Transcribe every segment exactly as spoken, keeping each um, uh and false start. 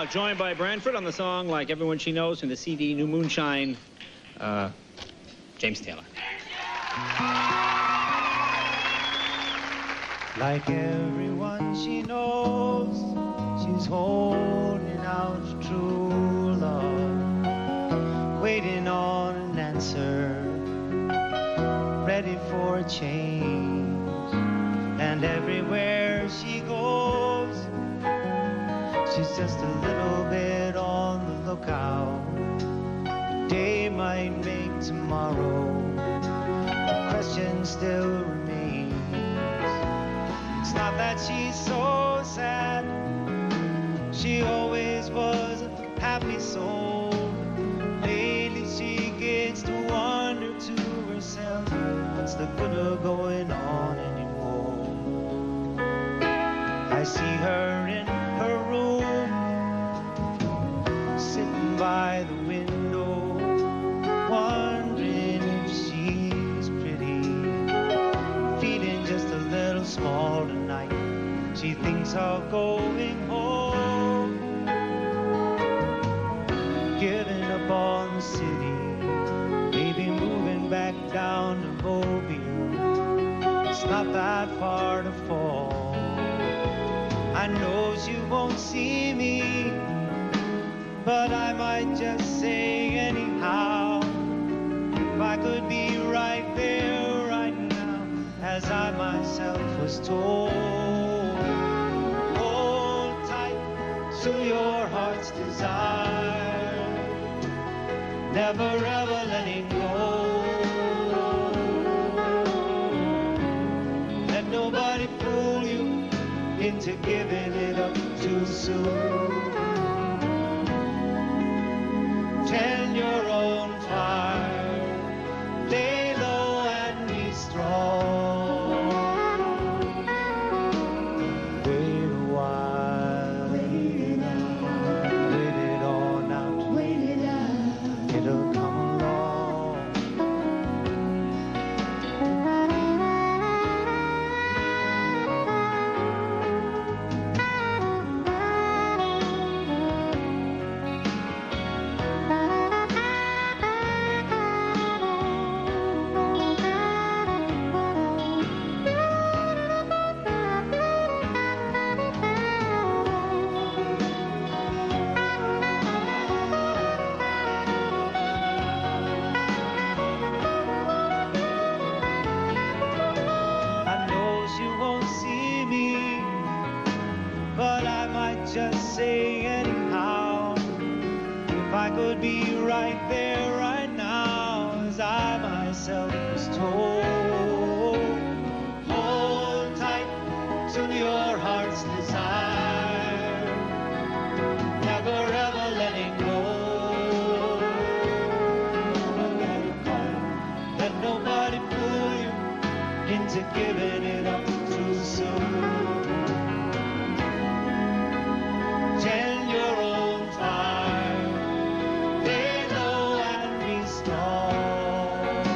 now joined by Branford on the song Like Everyone She Knows from the C D New Moonshine, uh, James Taylor. Like everyone she knows, she's holding out true love, waiting on an answer, ready for a change. And everywhere she goes, she's just a little bit on the lookout. Today might make tomorrow. The question still remains. It's not that she's so sad. She always was a happy soul. Lately she gets to wonder to herself, what's the good of going on anymore? I see her in her room, sitting by the window, wondering if she's pretty, feeling just a little small tonight. She thinks of going home, giving up on the city, maybe moving back down to Mobile. It's not that far to fall. I know she won't see me, but I might just say anyhow, if I could be right there, right now, as I myself was told. Hold tight to your heart's desire, never ever letting go. Let nobody fool you into giving it up too soon. Tend your own fire, lay low and be strong. Wait a while, wait it out, wait it on out, wait it out, it'll come along. But I might just say anyhow, if I could be right there, right now, as I myself was told. Hold tight to your heart's desire, never ever letting go. Let nobody fool you into giving it up too soon. Tend your own fire, lay low and be strong.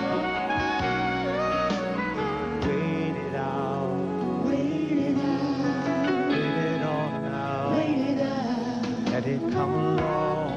Wait it out, wait it out, wait it on now, wait it out, let it come along.